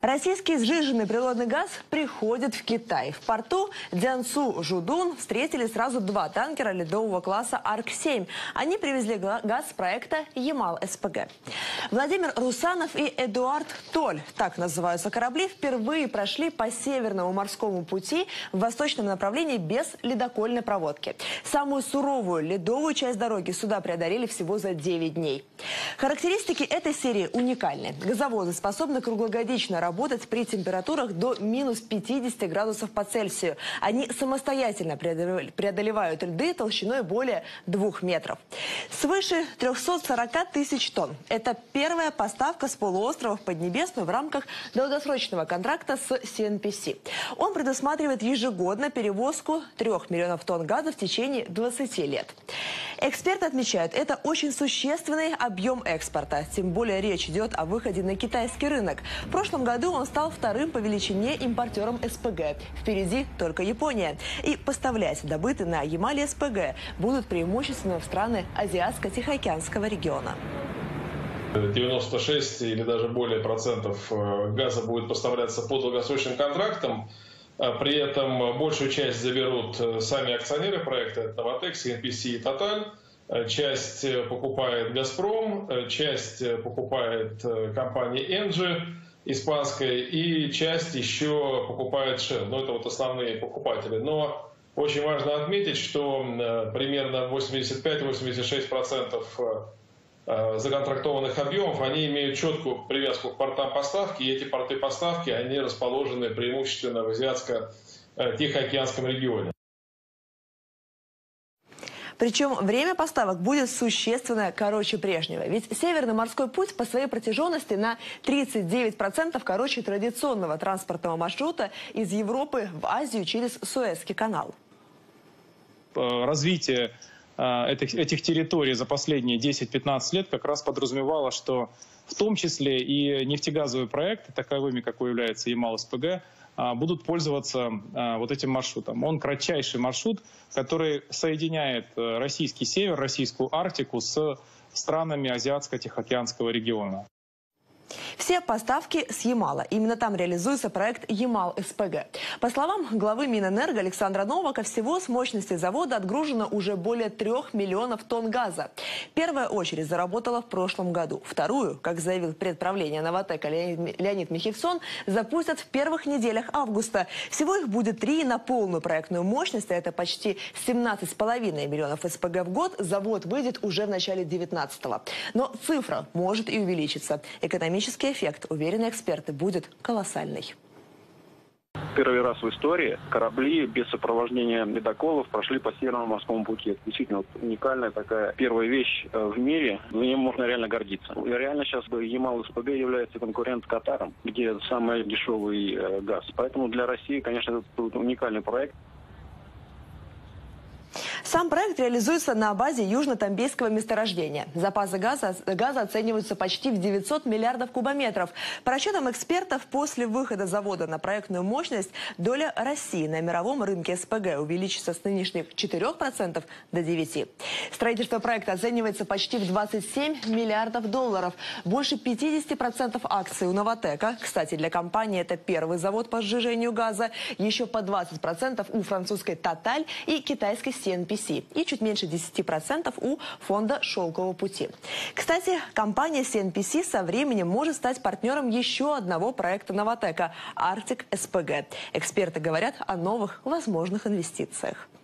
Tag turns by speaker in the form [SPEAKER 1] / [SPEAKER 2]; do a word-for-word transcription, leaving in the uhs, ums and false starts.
[SPEAKER 1] Российский сжиженный природный газ приходит в Китай. В порту Дзянсу-Жудун встретили сразу два танкера ледового класса Арк семь. Они привезли газ с проекта Ямал-СПГ. Владимир Русанов и Эдуард Толь, так называются корабли, впервые прошли по Северному морскому пути в восточном направлении без ледокольной проводки. Самую суровую ледовую часть дороги суда преодолели всего за девять дней. Характеристики этой серии уникальны. Газовозы способны круглогодично работать работать при температурах до минус пятидесяти градусов по Цельсию. Они самостоятельно преодолевают льды толщиной более двух метров. Свыше трёхсот сорока тысяч тонн. Это первая поставка с полуострова в Поднебесную в рамках долгосрочного контракта с си эн пи си. Он предусматривает ежегодно перевозку трех миллионов тонн газа в течение двадцати лет. Эксперты отмечают, это очень существенный объем экспорта. Тем более речь идет о выходе на китайский рынок. В прошлом году он стал вторым по величине импортером СПГ. Впереди только Япония. И поставлять добытый на Ямале СПГ будут преимущественно в страны Азиатско-Тихоокеанского региона.
[SPEAKER 2] девяносто шесть или даже более процентов газа будет поставляться по долгосрочным контрактам. При этом большую часть заберут сами акционеры проекта, это Новатэк, си эн пи си и Тоталь. Часть покупает Газпром, часть покупает компания Энджи испанская, и часть еще покупает Shell. Ну, это вот основные покупатели. Но очень важно отметить, что примерно восемьдесят пять — восемьдесят шесть процентов законтрактованных объемов, они имеют четкую привязку к портам поставки, и эти порты поставки, они расположены преимущественно в Азиатско-Тихоокеанском регионе.
[SPEAKER 1] Причем время поставок будет существенно короче прежнего. Ведь Северный морской путь по своей протяженности на тридцать девять процентов короче традиционного транспортного маршрута из Европы в Азию через Суэцкий канал.
[SPEAKER 3] Развитие этих, этих территорий за последние десять-пятнадцать лет как раз подразумевало, что в том числе и нефтегазовые проекты, таковыми, какой является Ямал-СПГ, будут пользоваться вот этим маршрутом. Он кратчайший маршрут, который соединяет российский север, российскую Арктику с странами Азиатско-Тихоокеанского региона.
[SPEAKER 1] Все поставки с Ямала. Именно там реализуется проект Ямал-СПГ. По словам главы Минэнерго Александра Новака, всего с мощности завода отгружено уже более трех миллионов тонн газа. Первая очередь заработала в прошлом году. Вторую, как заявил предправление Новатэка Леонид Михельсон, запустят в первых неделях августа. Всего их будет три на полную проектную мощность, а это почти семнадцать с половиной миллионов СПГ в год. Завод выйдет уже в начале девятнадцатого. Но цифра может и увеличиться. Экономический эффект, уверены эксперты, будет колоссальный.
[SPEAKER 4] Первый раз в истории корабли без сопровождения ледоколов прошли по Северному морскому пути. Это действительно уникальная такая первая вещь в мире. За ним можно реально гордиться. И реально сейчас Ямал-СПГ является конкурент Катаром, где самый дешевый газ. Поэтому для России, конечно, это уникальный проект.
[SPEAKER 1] Сам проект реализуется на базе южно-тамбейского месторождения. Запасы газа, газа оцениваются почти в девятьсот миллиардов кубометров. По расчетам экспертов, после выхода завода на проектную мощность доля России на мировом рынке СПГ увеличится с нынешних четырёх процентов до девяти процентов. Строительство проекта оценивается почти в двадцать семь миллиардов долларов. Больше пятидесяти процентов акций у Новатэка. Кстати, для компании это первый завод по сжижению газа. Еще по двадцать процентов у французской Тоталь и китайской си эн пи си. И чуть меньше десяти процентов у фонда «Шелкового пути». Кстати, компания си эн пи си со временем может стать партнером еще одного проекта Новатэка – Arctic эс пи джи. Эксперты говорят о новых возможных инвестициях.